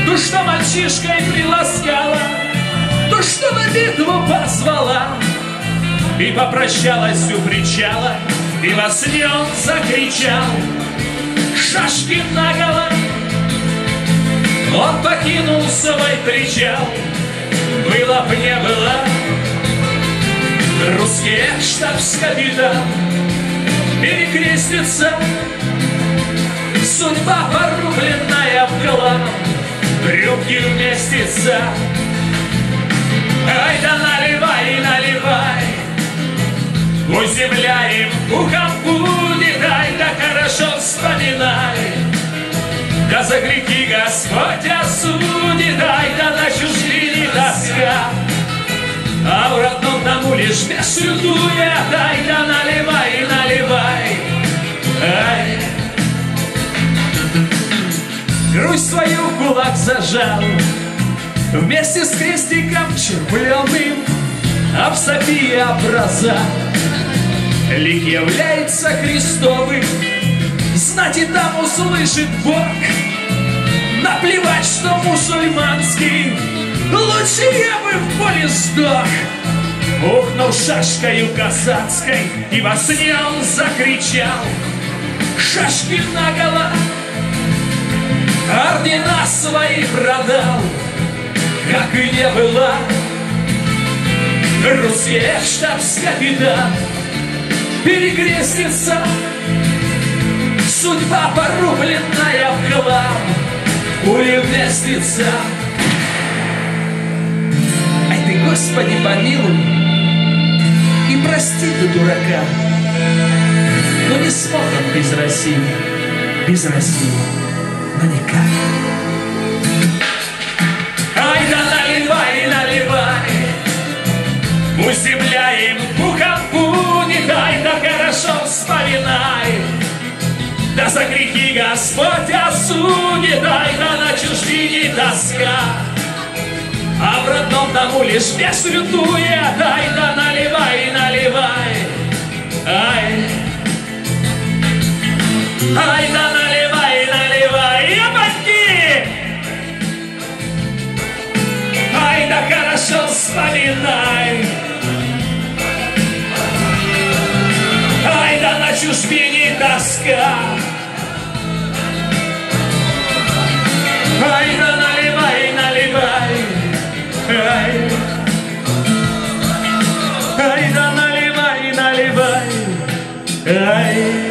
ту, что мальчишкой приласкала, ту, что на битву позвала, и попрощалась у причала, и во сне он закричал: шашки наголо. Он покинул свой причал, было б не было. Русский штабс-капитан перекрестится, судьба порубленная в глав, рюмки вместится. Ай да наливай, наливай, уземляем пухом будет, ай да хорошо вспоминай. Да за грехи Господь осудит, ай да на чужбине тоска, а в родном дому лишь без лютует, ай да наливай, наливай, ай. Грусть свою в кулак зажал, вместе с крестиком червленым, а в Софии образа лик является Христовым. Знать и там услышит Бог, наплевать, что мусульманский, лучше я бы в поле сдох. Ухнул шашкою казацкой, и во сне он закричал: шашки наголо. Ордена свои продал, как и не была. Русский штабс-капитан перекрестится, судьба порубленная в глав, пули вместится. Ай ты, Господи, помилуй и прости ты дурака, но не смог он без России, но никак. Ай да наливай, наливай, уземляем пухом будет, ай да хорошо вспоминай. Да за грехи Господь осудит, ай да на чужбине тоска, а в родном дому лишь бес лютует, ай да наливай, наливай, ай. Ай да наливай, наливай, ебаньки! Ай да хорошо вспоминай. Ай да на чужбине тоска, ай да наливай, наливай, ай. Ай да наливай, наливай, ай.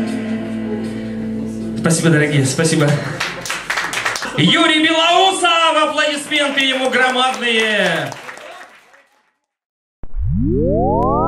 Спасибо, дорогие, спасибо. Юрий Белоусов, аплодисменты ему громадные.